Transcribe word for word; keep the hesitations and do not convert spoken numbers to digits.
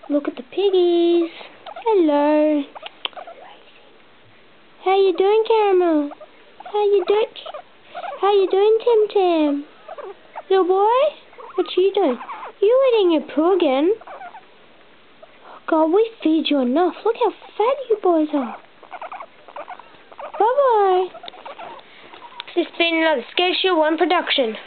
Look at the piggies. Hello. How you doing, Caramel? How you doing? How you doing, Tim Tam? Little boy? What you doing? You eating your poo again? God, we feed you enough. Look how fat you boys are. Bye-bye. This has been another Skate Show one production.